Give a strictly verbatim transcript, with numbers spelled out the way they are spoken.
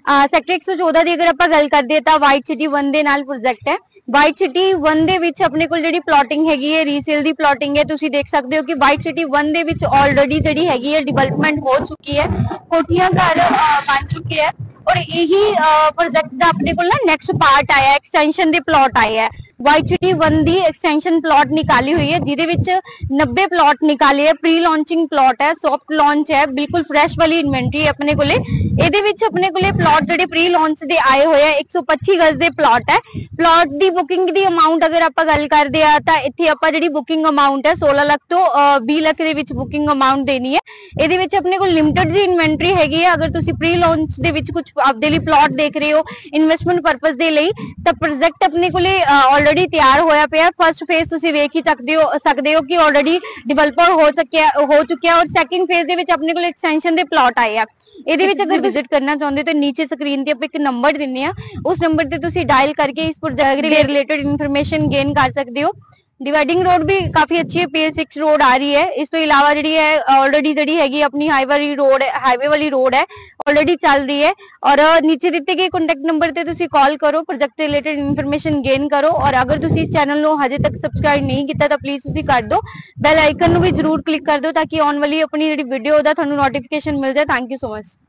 Sector ਇੱਕ ਸੌ ਚੌਦਾਂ ਦੀ ਅਗਰ ਆਪਾਂ ਗੱਲ ਕਰਦੇ ਤਾਂ ਵਾਈਟ ਸਿਟੀ वन ਦੇ ਨਾਲ ਪ੍ਰੋਜੈਕਟ ਹੈ। ਵਾਈਟ ਸਿਟੀ वन ਦੇ ਵਿੱਚ ਆਪਣੇ ਕੋਲ ਜਿਹੜੀ ਪਲਾਟਿੰਗ ਹੈਗੀ ਹੈ ਰੀਸੇਲ ਦੀ ਪਲਾਟਿੰਗ ਹੈ। ਤੁਸੀਂ ਦੇਖ ਸਕਦੇ ਹੋ ਕਿ ਵਾਈਟ ਸਿਟੀ वन ਦੇ ਵਿੱਚ ਆਲਰੇਡੀ ਜਿਹੜੀ ਹੈਗੀ ਹੈ ਡਿਵੈਲਪਮੈਂਟ ਹੋ ਚੁੱਕੀ ਹੈ, ਕੋਠੀਆਂ ਘਰ ਬਣ ਚੁੱਕੇ ਹੈ ਔਰ ਇਹੀ ਪ੍ਰੋਜੈਕਟ ਦਾ ਆਪਣੇ ਕੋਲ ਨਾ ਨੈਕਸਟ ਪਾर्ट आया है, एक्सटेंशन ਦੇ प्लॉट आए है। वाइट सिटी वन ਦੀ एक्सटेंशन प्लॉट निकाली हुई है ਜਿਹਦੇ ਵਿੱਚ नब्बे प्लॉट निकाले है। प्री लॉन्चिंग प्लॉट है, सॉफ्ट लॉन्च है, बिल्कुल फ्रेश वाली इन्वेंटरी है अपने कोले। ਇਹਦੇ ਵਿੱਚ ਆਪਣੇ ਕੋਲੇ प्लॉट ਜਿਹੜੇ प्री लॉन्च ਦੇ ਆਏ ਹੋਏ ਆ एक सौ पच्चीस ਗਜ਼ ਦੇ प्लॉट है। प्लॉट ਦੀ ਬੁਕਿੰਗ ਦੀ ਅਮਾਉਂਟ ਅਗਰ ਆਪਾਂ ਗੱਲ ਕਰਦੇ ਆ ਤਾਂ ਇੱਥੇ ਆਪਾਂ ਜਿਹੜੀ ਬੁਕਿੰਗ ਅਮਾਉਂਟ ਹੈ सोलह ਲੱਖ ਤੋਂ बीस ਲੱਖ ਦੇ ਵਿੱਚ ਬੁਕਿੰਗ ਅਮਾਉਂਟ ਦੇਣੀ ਹੈ। ਇਹਦੇ ਵਿੱਚ ਆਪਣੇ ਕੋਲ ਲਿਮਟਿਡ ਦੀ ਇਨਵੈਂਟਰੀ ਹੈਗੀ ਹੈ। ਅਗਰ ਤੁਸੀਂ प्री लॉन्च ਦੇ ਵਿੱਚ ਕੁਝ ਆਪਦੇ ਲਈ प्लॉट देख रहे हो इन्वेस्टमेंट परपस ਦੇ ਲਈ ਤਾਂ ਪ੍ਰੋਜੈਕਟ ਆਪਣੇ ਕੋਲੇ ਆਲਰੇਡੀ ਤਿਆਰ ਹੋਇਆ ਪਿਆ। ਫਰਸਟ ਫੇਜ਼ ਤੁਸੀਂ ਵੇਖ ਹੀ ਸਕਦੇ ਹੋ ਸਕਦੇ ਹੋ ਕਿ ਆਲਰੇਡੀ ਡਿਵੈਲਪਰ ਹੋ ਚੁੱਕਿਆ ਹੋ ਚੁੱਕਿਆ ਔਰ ਸੈਕਿੰਡ ਫੇਜ਼ ਦੇ ਵਿੱਚ ਆਪਣੇ ਕੋਲ ਐਕਸਟੈਂਸ਼ਨ ਦੇ ਪਲਾਟ ਆਏ ਆ। ਇਹਦੇ ਵਿੱਚ ਅਗਰ ਵਿਜ਼ਿਟ ਕਰਨਾ ਚਾਹੁੰਦੇ ਤਾਂ ਨੀਚੇ ਸਕਰੀਨ ਤੇ ਆਪਾਂ ਇੱਕ ਨੰਬਰ ਦਿੰਨੇ ਆ, ਉਸ ਨੰਬਰ ਤੇ ਤੁਸੀਂ ਡਾਇਲ ਕਰਕੇ ਇਸ ਪ੍ਰੋਜੈਕਟ ਦੇ ਰਿਲੇਟਡ ਇਨਫੋਰਮੇਸ਼ਨ ਗੇਨ ਕਰ ਸਕਦੇ ਹੋ। डिवाइडिंग रोड भी काफी अच्छी है, पी एस सिक्स रोड आ रही है। इस तो इलावा जी है ऑलरेडी जी हैगी अपनी हाईवे रोड हाईवे वाली रोड है ऑलरेडी चल रही है। और नीचे दिते गए कॉन्टैक्ट नंबर ते तुसी कॉल करो, प्रोजेक्ट रिलेटेड इन्फॉर्मेशन गेन करो। और अगर तुसी इस चैनल को हजे तक सबसक्राइब नहीं किया तो प्लीज तुसी कर दो, बैल आइकन भी जरूर क्लिक कर दो ताकि आने वाली अपनी जी वीडियो का थानू नोटिफिकेशन मिल जाए। Thank you so much.